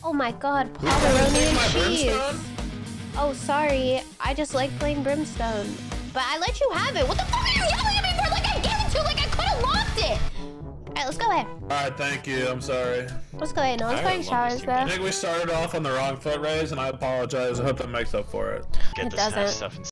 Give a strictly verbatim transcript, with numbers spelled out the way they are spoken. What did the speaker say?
Oh my god, Who's gonna pepperoni take and my cheese. brimstone? Oh, sorry. I just like playing brimstone. But I let you have it. What the fuck are you yelling at me for? Like I gave it to you, like I could have lost it. Alright, let's go ahead. Alright, thank you. I'm sorry. Let's go ahead. No one's I going love showers this though. I think we started off on the wrong foot raise, and I apologize. I hope that makes up for it. Get It the snatch doesn't. stuff and